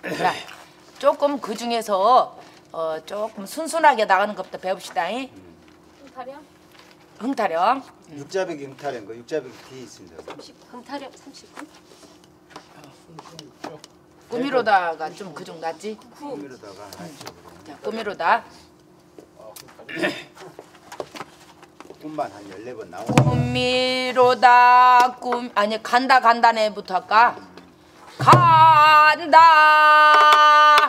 자, 조금 그 중에서 조금 순순하게 나가는 것부터 배웁시다. 흥타령? 흥타령. 육자벽이 흥타령 거 육자벽이 뒤에 있습니다. 30, 흥타령 39? 꾸미로다가 좀 그중 낫지? 꾸미로다가 자, 꾸미로다. 꿈만 한 14번 나오고 꾸미로다 아니 간다네부터 할까? 간다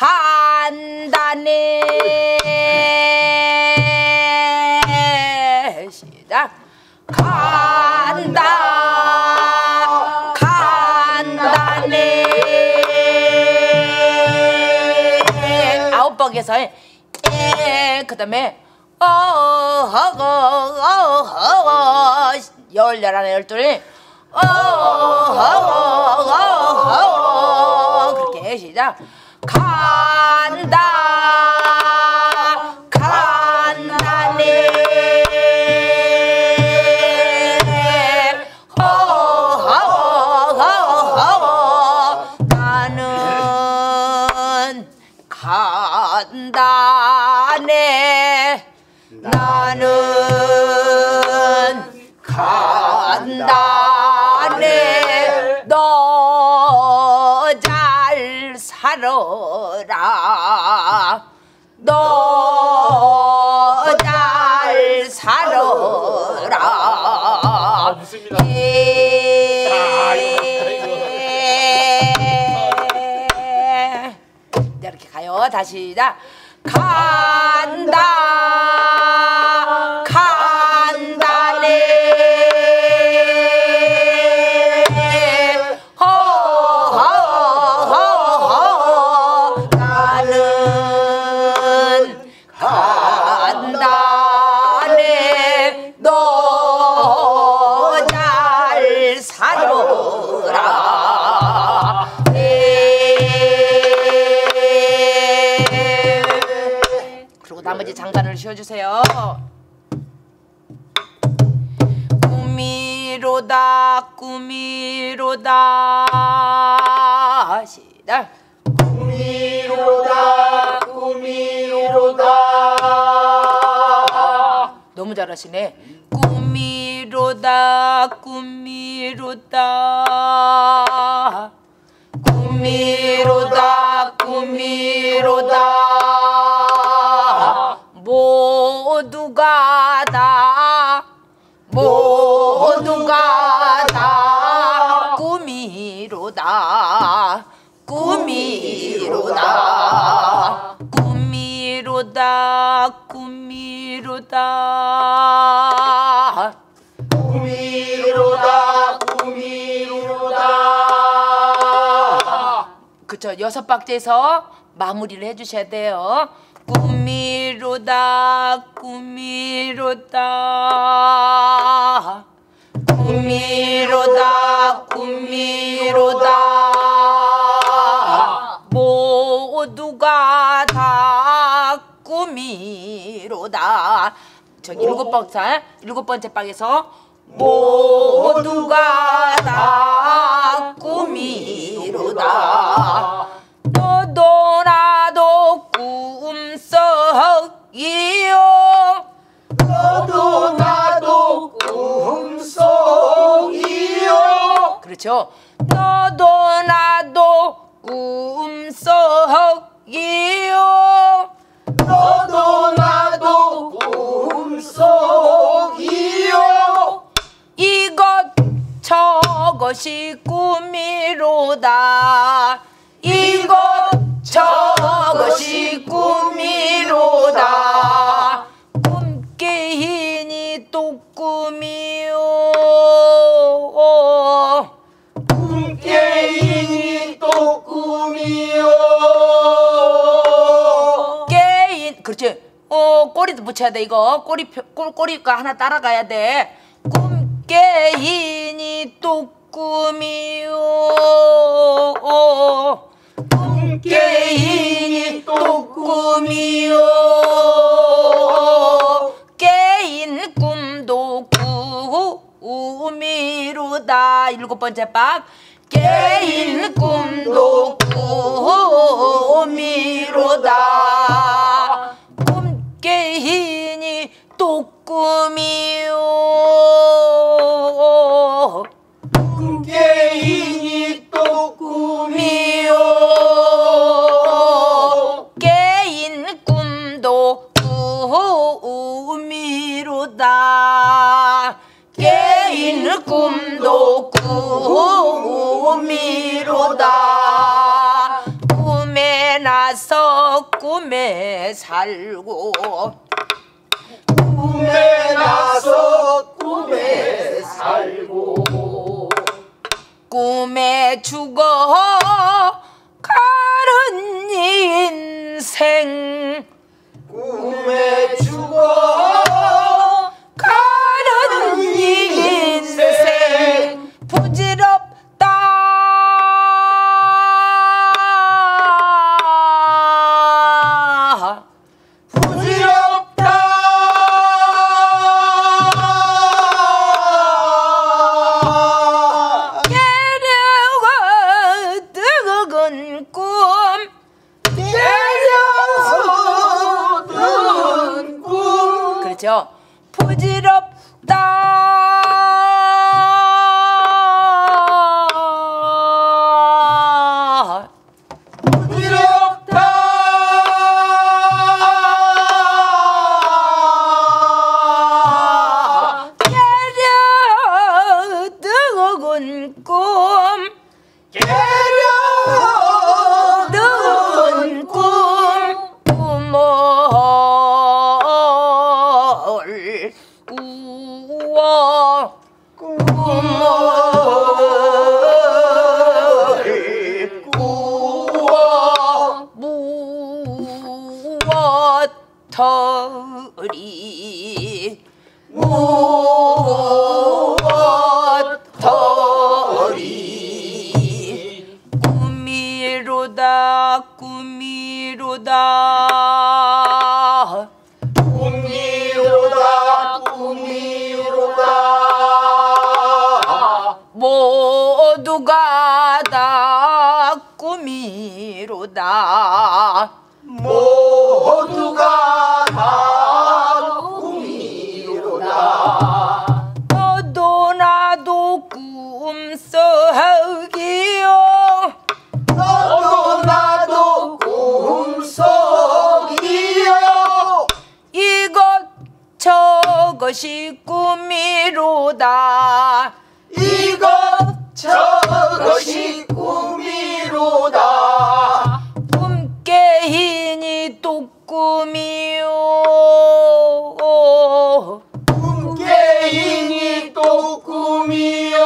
간다네 시작. 간다 간다네 아홉 번에서 그다음에 열하나 열둘 그렇게 시작. 간다 간다네 나는 간다네 나는 간다네 너 잘 살아라 너 잘 살아라 이렇게 가요. 다시 시작. 간다 간다네 나는 간다네 너 잘 살아라 그리고 나머지 장단을 쉬어주세요. 꾸미로다 꾸미로다 시작. 꾸미로다 꾸미로다 너무 잘하시네. 꾸미로다 꾸미로다 꾸미로다 꾸미로다 모두가 다 모두가 다 꾸미로다 꾸미로다 꾸미로다 꾸미로다 꾸미로다 꾸미로다 그쵸. 6박자에서 마무리를 해주셔야 돼요. 꾸미로다 꾸미로다 꾸미로다 꾸미로다 모두가 다 꾸미로다. 저기 7박자 7번째 박에서 모두가 다 꾸미로다 너도 나도 꿈속이요 너도 나도 꿈속이요 그렇죠. 너도 나도 꿈속이요 너도 나도 꿈속이요 이것 저것이 꿈이로다 이것 저것이 꿈이로다 꿈깨이니 또 꿈이요 꿈깨이니 또 꿈이요 깨인 그렇지 꼬리도 붙여야 돼 이거 꼬리가 하나 따라가야 돼 꿈깨이니 또 꿈이요 꿈깨이니 또 꿈이요 깨인 꿈도 꿈이로다 7번째 박 깨인 꿈도 꿈이로다. 꿈 깨이니 또 꿈이요. 꿈 깨이니 또 꿈이요. 깨인 꿈도 꿈이로다. 깨인 꿈도 꿈이로다. 꿈에 나서 꿈에 살고 꿈에 나서 꿈에 살고 꿈에 죽어 가는 인생. 꿈에 죽어 가는 인생 부질없다. 부질없다. 깨려가 뜨거운 꿈. 깨려서 든 꿈. 그렇죠. 부질없다. 부질없다. 깨려 뜨거운 꿈. 뜨거운 꿈. 꿈을 꾸어 꿈을 꾸어 무엇터리 무엇터리 꿈이로다 꿈이로다. 꿈이로다 꿈이로다 모두가 다 꿈이로다. 모두가 다 꿈이로다. 너도 나도 꿈속이요. 너도 나도 꿈속이요. 이것 저것이 꿈이로다. 이것 저것이 꿈이로다. 꿈 깨이니 또 꿈이요. 꿈 깨이니 또 꿈이요.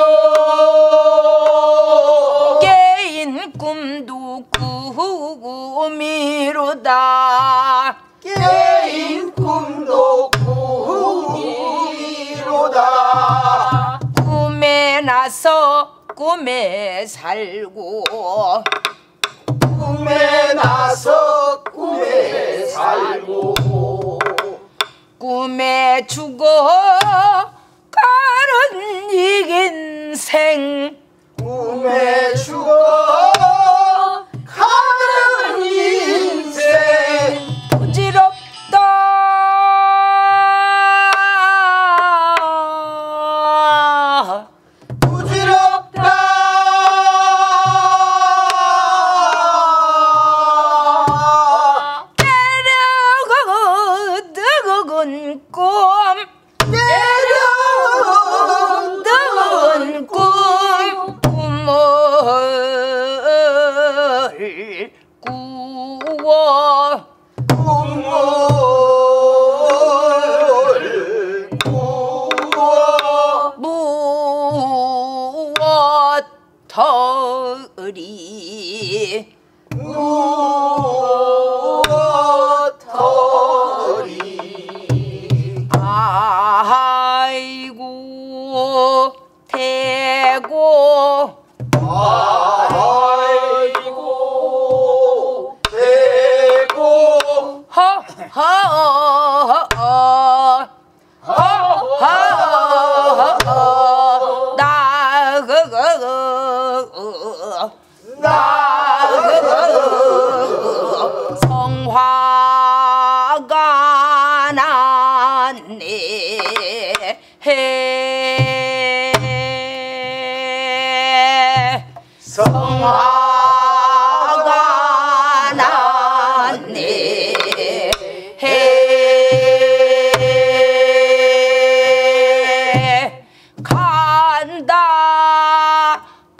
깨인 꿈도 꿈이로다. 깨인 꿈도 꿈이로다. 꿈에 나서 꿈에 살고 꿈에 나서 꿈에 살고 꿈에 죽어 가는 이 인생. 꿈에 죽어 가는 인생 부질없다. 부질없다. 깨려가 뜨거운 꿈. 뜨거운 꿈. 꿈을 꾸어 꿈을 꾸어 무엇터리 무엇터리 아이고 대고 아이고 대고 허허허허 허허허허 나 성화가 났네 성화가 났네 간다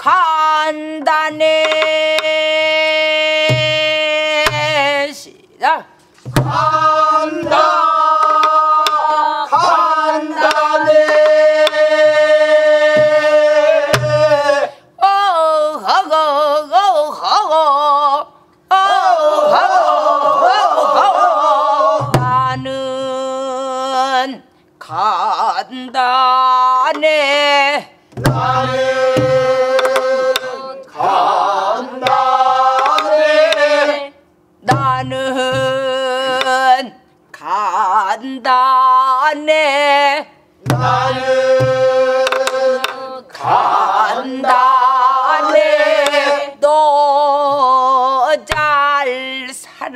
간다네 시작 간다 간다네 나는 간다네 나는 간다네 나는 간다네 나는 간다네 너 잘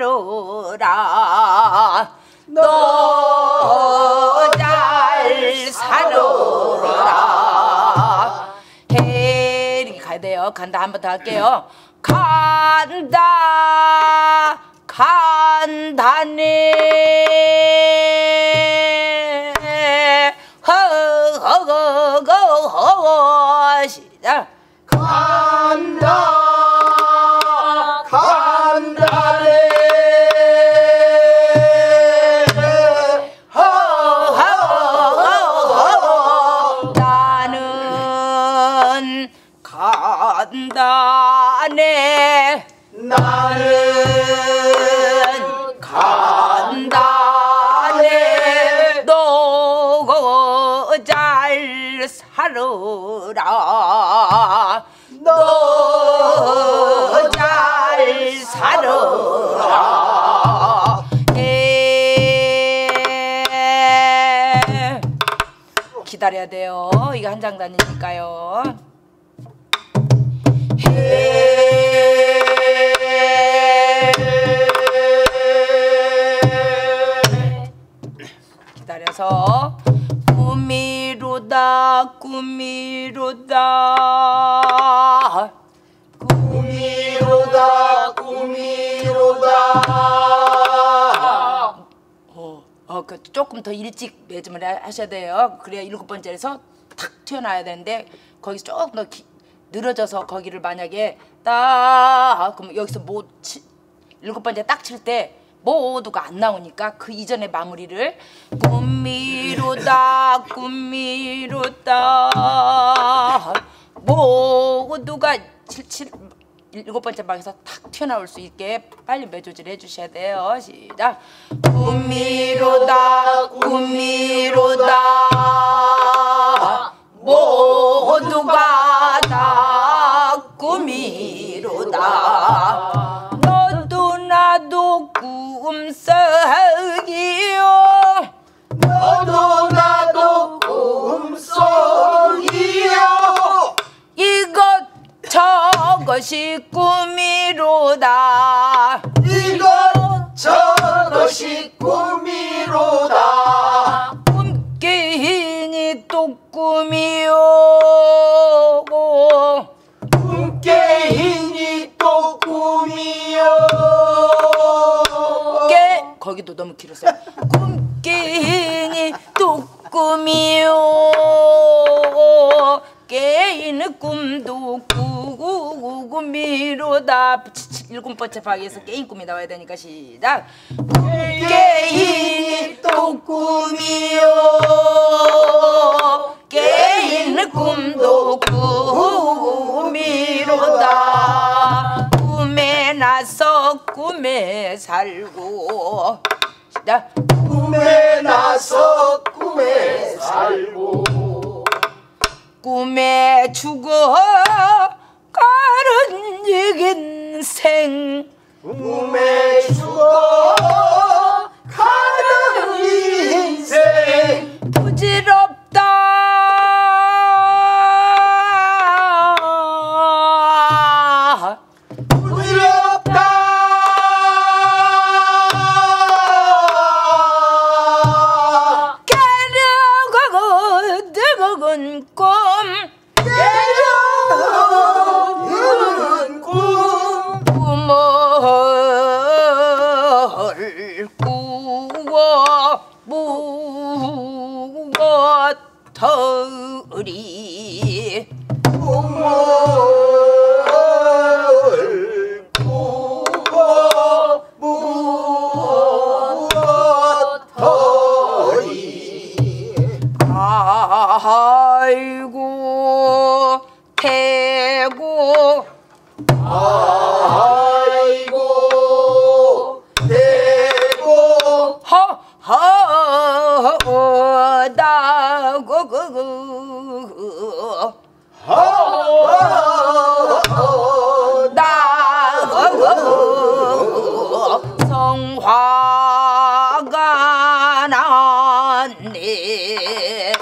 살아라 너 잘 살아라 이렇게 가야 돼요. 간다 한 번 더 할게요. 간다 간다네 허허허허 시작 간다 간다네 허허허허 나는 간다네 나는 간다네 너 잘 살아라 너 잘 살아라 기다려야 돼요. 이거 한 장 다니니까요. 기다려서 꿈이로다 꿈이로다 꿈이로다 꿈이로다 그 조금 더 일찍 매점을 하셔야 돼요. 그래야 7번째에서 탁 튀어나와야 되는데 거기서 조금 더 늘어져서 거기를 만약에 딱 그럼 여기서 7번째 딱 칠 때 모두가 안 나오니까 그 이전에 마무리를 꿈미로다 꿈미로다 모두가 7번째 방에서 탁 튀어나올 수 있게 빨리 매조질 해주셔야 돼요. 시작 꿈미로다 꿈미로다 모두가 다 꿈이로다 너도 나도 꿈속이요 너도 나도 꿈속이요 이것 저것이 꿈이로다 이것 저것이 꿈이로다 꿈깨이니 또 꿈이요 꿈깨이니 또 꿈이요 거기도 너무 길었어요. 꿈깨이니 또 꿈이요 깨이는 꿈도 꿈이로다 7번째 방에서 깨인 꿈이 나와야 되니까 시작 깨이니 또 꿈이요 깨이는 꿈도 꿈이로다 꿈에 나서 꿈에 살고 시작 꿈에 나서 꿈에 살고 꿈에 죽어 가는 인생 꿈에 죽어 가는 인생 부질없다 터리 꿈을 꾸고 무엇터리 아이고 태고 아이고 대고 허허다고 나고 성화가 났네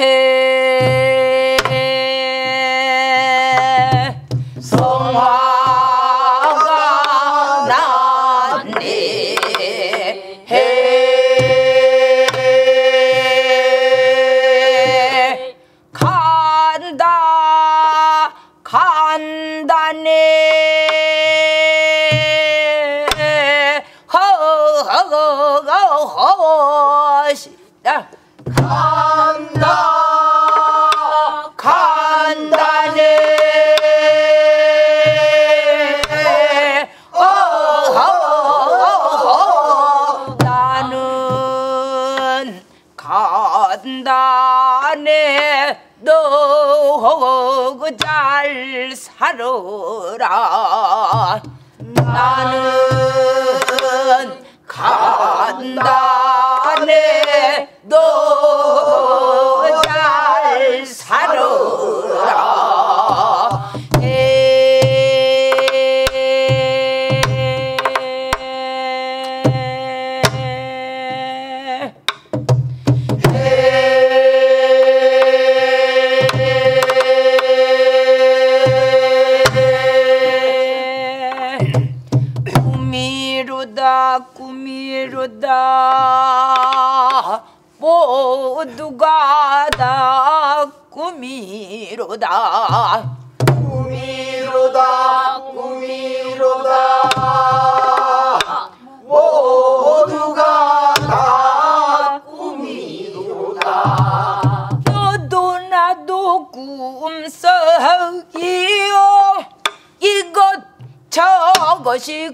성화가 났네 간다 간다네 허허허허시다 간다 간다네 나는 간다네 너 잘 살아라 나는 간다네 너 잘 살아라 꿈이로다 모두가 다 꿈이로다 꿈이로다 모두가 다 꿈이로다 너도 나도 꿈속이요 이것 저것이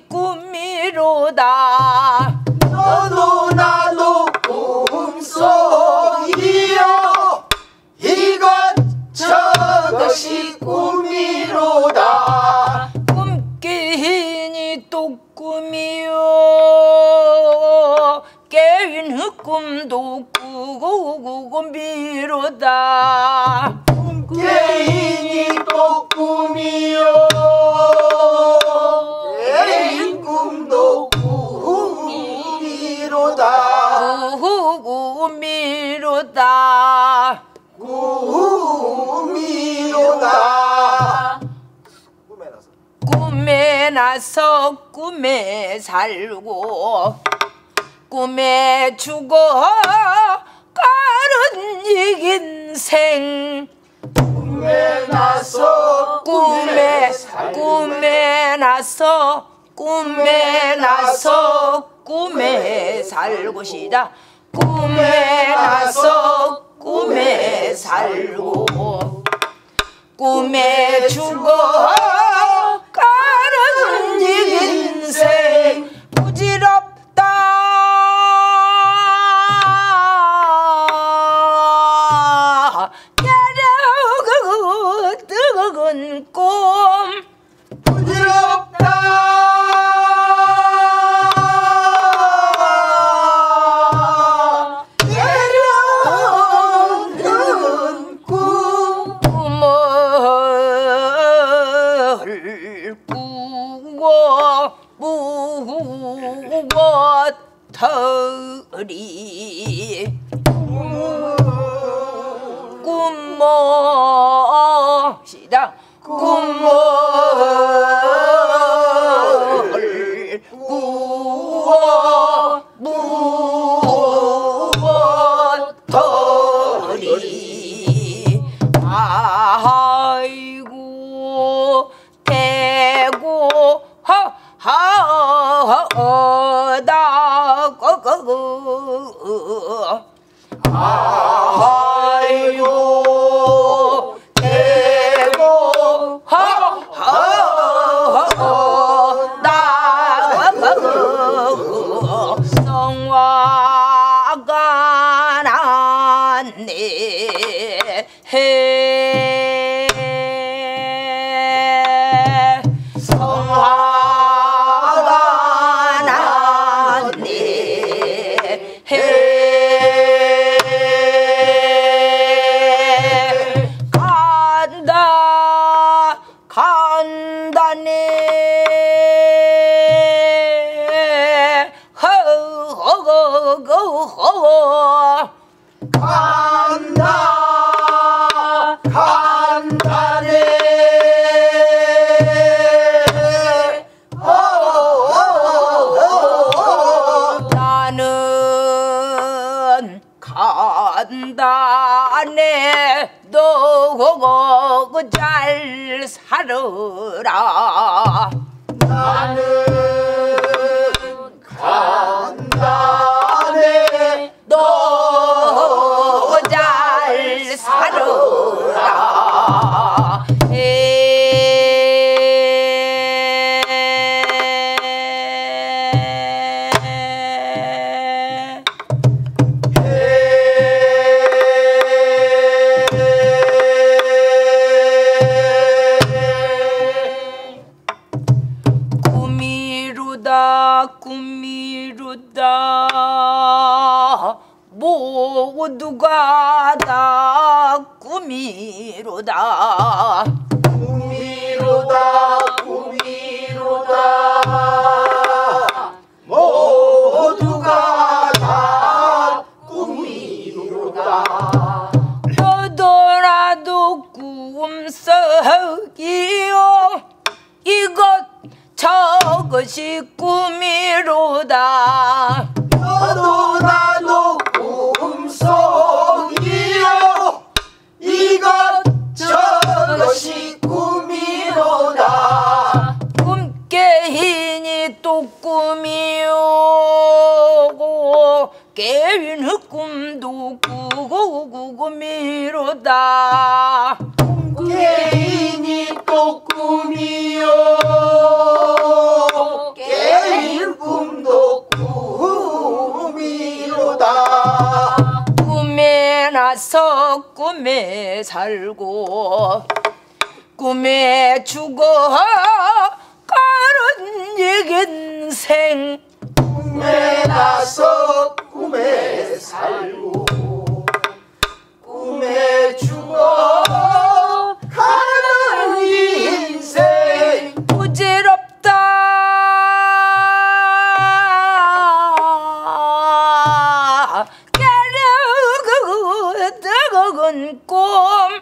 꿈이로다 너도 나도 꿈속이요 이것 저것이 꿈이로다 꿈끼니 또 꿈이요 깨인 꿈도 꾸고 미로다 깨인이 또 꿈이요 깨인 꿈도 꿈이로다 꿈이로다 꿈이로다 꿈에 나서 꿈에 살고 꿈에 죽어 가는 이 인생 꿈에 나서 꿈에 나서 꿈에 살고시다 꿈에 나서 꿈에 살고 꿈에 죽어 가는 이 인생 부질없다 내려 뜨거운 꿈 부질없다 내려오는 꿈을 꾸고 무엇터리 꿈모시다 꿈을 꾸어 무엇터리 아이고 대고 허허허다 거거 아이고 성화가 났네. 간다 간다네 허허허허 간다 간다네 나는 간다네 너 잘 살아라 나는 간다네 너 잘 살아라 꿈이로다 모두가 다 꿈이로다 꿈이로다 꿈이로다 모두가 다 꿈이로다 너더라도 꿈속이요 이것 저것이 꿈이로다 너도 나도 꿈속이요 이것 저것이 꿈이로다 꿈깨이니 또 꿈이요 깨이는 꿈도 꿈이로다 깨인이 또 꿈이요 깨인 꿈도 꿈이로다 꿈에 나서 꿈에 살고 꿈에 죽어 가는 인생 꿈에 나서 꿈에 살고 꿈에 죽어 가는 인생 부질없다 깨려그은 꿈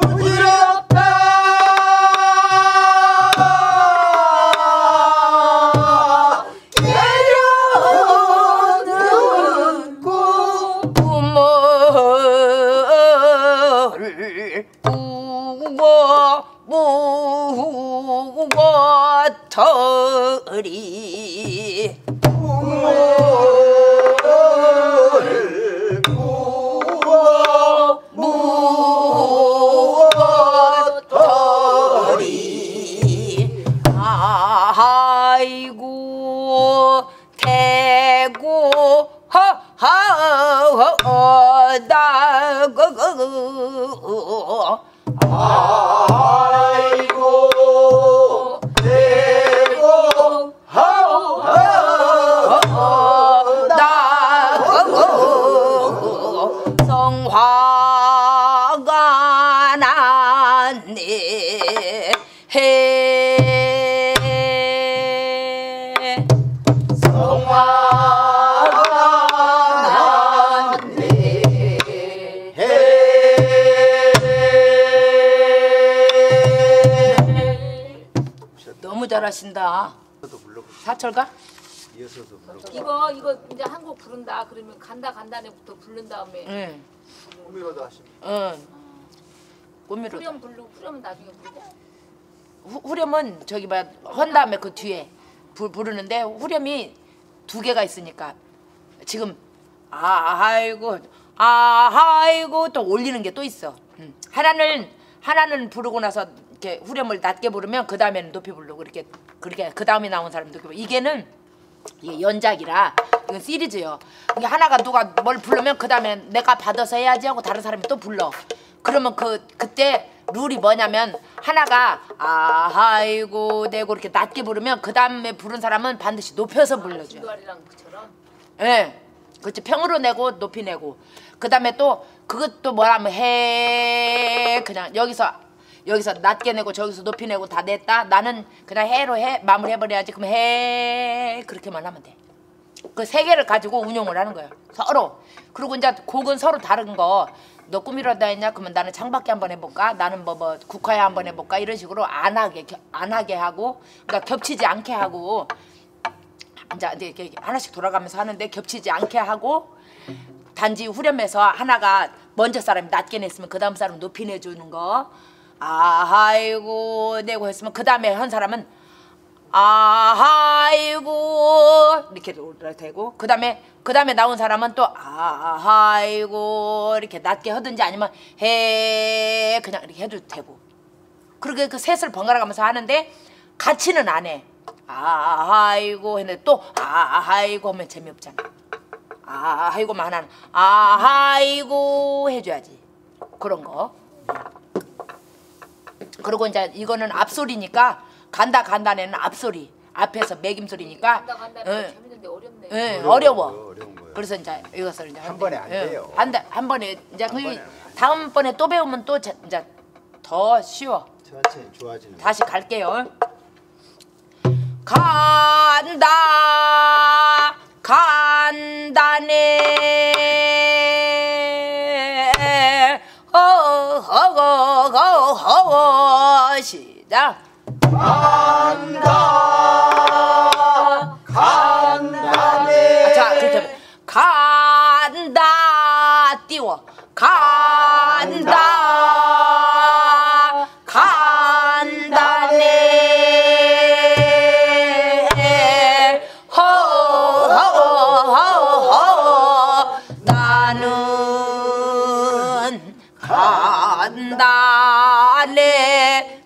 부질없다 깨려는 꿈 꿈을 꾸고 터리 꿈을 꾸어 무엇더리 아이고 대고 허허허다그 아이고 대고 나그 성화가 났네 성화가 났네 너무 잘하신다. 사철가? 이거 이제 한 곡 부른다 그러면 간다 간다네부터 부른 다음에 응. 꿈이로다 하십니다. 응. 꿈이로. 후렴 부르고 후렴은 나중에 부르고 후렴은 저기 뭐한 다음에 그 뒤에 부르는데 후렴이 두 개가 있으니까 지금 아이고 또 올리는 게 또 있어. 하나는 부르고 나서 이렇게 후렴을 낮게 부르면 그 다음에는 높이 부르고 그렇게 그 다음에 나온 사람 높이 부르고 이게 연작이라 이건 시리즈요. 이게 하나가 누가 뭘 부르면 그 다음에 내가 받아서 해야지 하고 다른 사람이 또 불러. 그러면 그때 룰이 뭐냐면 하나가 아이고 내고 이렇게 낮게 부르면 그 다음에 부른 사람은 반드시 높여서 불러줘요. 진도아리랑 그처럼. 예, 그렇지. 평으로 내고 높이 내고. 그 다음에 또 그것도 뭐라면 해 그냥 여기서 낮게 내고 저기서 높이 내고 다 냈다. 나는 그냥 해로 마무리 해버려야지. 그럼 해 그렇게만 하면 돼. 그 세 개를 가지고 운용을 하는 거예요. 서로. 그리고 이제 곡은 서로 다른 거. 너 꿈이라다 했냐? 그러면 나는 창밖에 한번 해볼까? 나는 뭐 국화야 한번 해볼까? 이런 식으로 안 하게 하고, 그러니까 겹치지 않게 하고, 이제 이렇게 하나씩 돌아가면서 하는데 겹치지 않게 하고, 단지 후렴에서 하나가 먼저 사람이 낮게 냈으면 그 다음 사람 높이 내주는 거. 아이고 내고 했으면 그 다음에 한 사람은 아이고 이렇게 되고 그 다음에 나온 사람은 또 아이고 이렇게 낮게 하든지 아니면 해 그냥 이렇게 해도 되고. 그렇게 그 셋을 번갈아 가면서 하는데 같이는 안 해. 아이고 했는데 또 아이고 하면 재미없잖아. 아이고만 하나는 아이고 해줘야지. 그런 거. 그리고 이제 이거는 앞소리니까 간다네는 앞소리 앞에서 매김소리니까 간다 재밌는데 어렵네. 어려워. 어려운 거예요. 그래서 이제 이것을 이제 한 번에 안 돼요. 한 번에 이제 다음번에 또 배우면 또 이제 더 쉬워. 천천히 좋아지는 거. 다시 갈게요. 간다네 시작. 간다네. 자 그렇게 하면 간다 띄워 간다네 나는 간다네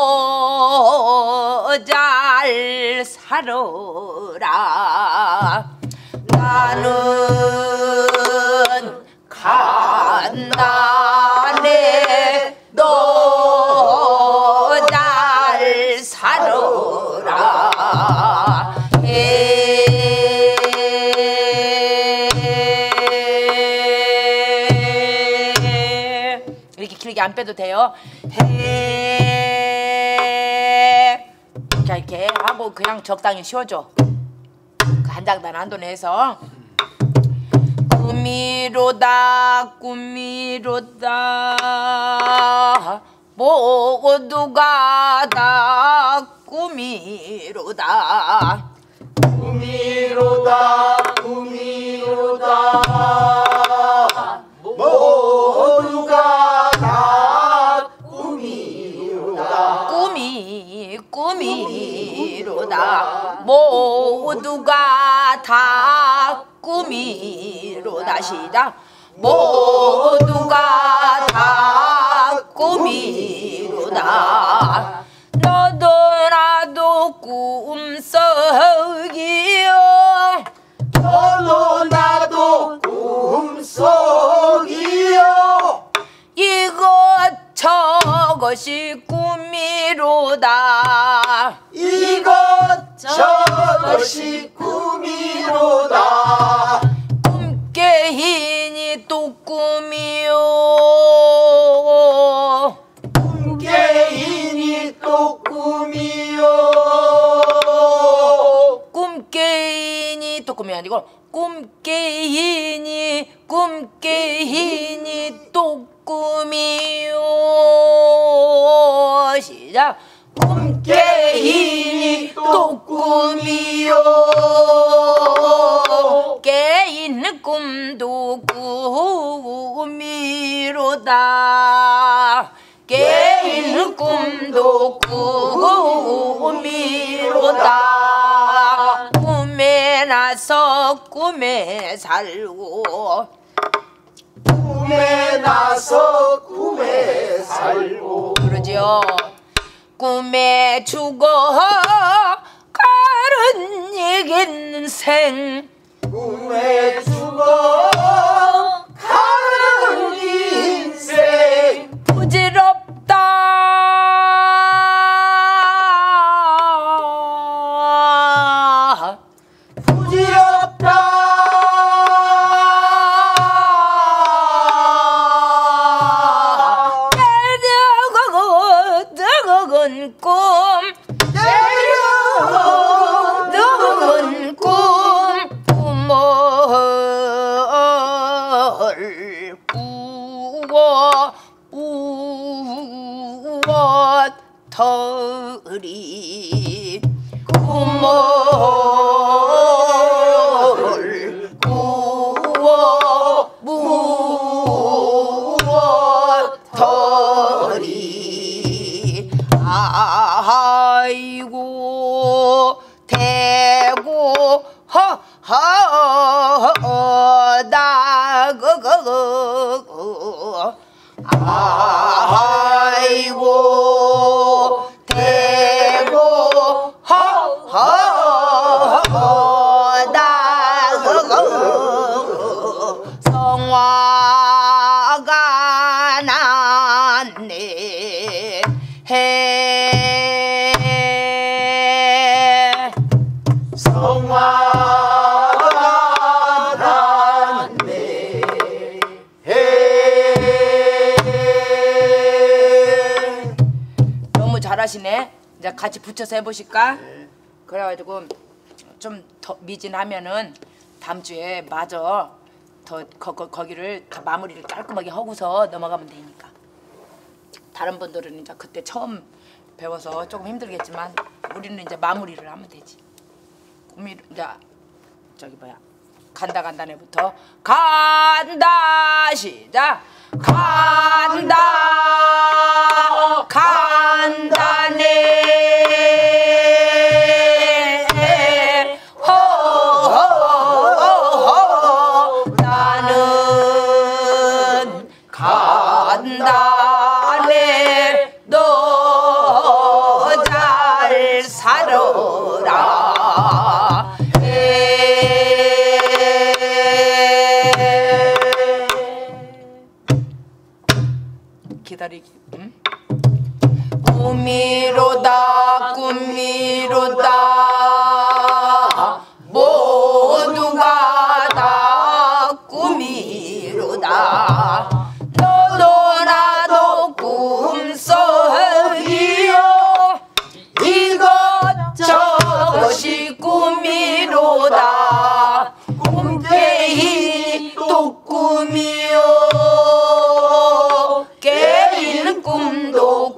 너 잘 살아라 나는 간다네 너 잘 살아라 이렇게 길게 안 빼도 돼요. 이렇게 하고 그냥 적당히 쉬어줘. 한 장단 한 돈에 해서 꿈이로다 모두가 다 꿈이로다 모두가 다 꿈이로다. 꿈이로다 모두가 다 꿈이로다 시작 모두가 다 꿈이로다 너도 나도 꿈속이요 너도 나도 꿈속이요 이것저것이 꿈이로다 이것저것이 꿈이로다 꿈깨이니 또 꿈이요 꿈깨이니 또 꿈이요 꿈깨이니 또 꿈이 아니고 꿈깨이니 또 꿈이요 시작 꿈깨이니 또 꿈이요 깨있는 꿈도 꿈이로다 깨있는 꿈도 꿈이로다 꿈에 나서 꿈에 살고 꿈에 나서 꿈에 살고 그러지요 꿈에 죽어 가는 인생 꿈에 꿈에 죽어 가는 인생 부질없다 부질없다 뜨거운 꿈 뜨거운 꿈 꿈을 꾸어 터리 꿈을 꾸어 터리 아이고 대고 허허다 아이고 대고 허허다 성화가 났네 해 성화가 났네 너무 잘하시네. 이제 같이 붙여서 해보실까? 그래가지고 좀 더 미진하면은 다음 주에 마저 더 거기를 다 마무리를 깔끔하게 하고서 넘어가면 되니까. 다른 분들은 이제 그때 처음 배워서 조금 힘들겠지만 우리는 이제 마무리를 하면 되지. 꿈이 이제 저기 뭐야 간다 간다네부터 간다 시작 간다 간다네 허허허 나는 간다네 너 잘 살아라 기다리기 응? 꿈이로다 꿈이로다 모두가 다 꿈이로다 너도 나도 꿈속이요 이것저것이 꿈이로다 꿈깨이 또 꿈이요 깨인 꿈도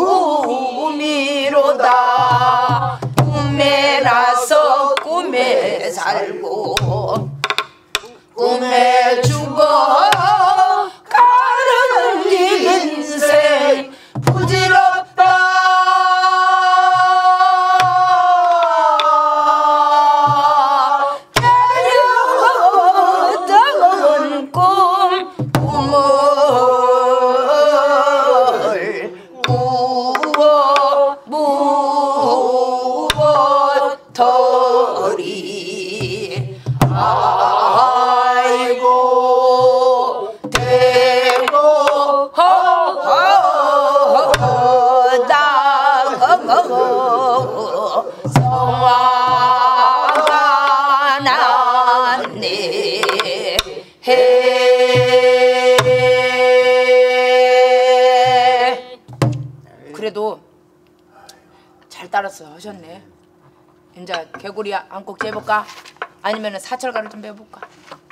꿈이로다 꿈에 나서 꿈에 살고 꿈에 죽어 가는 인생 부질없다 뜨거운 꿈을 꾸어 터리 아이고 대고 허허다 성화가 났네 그래도 잘 따라서 하셨네. 이제 개구리 안꼭 재볼까? 아니면은 사철가를 좀 배워볼까?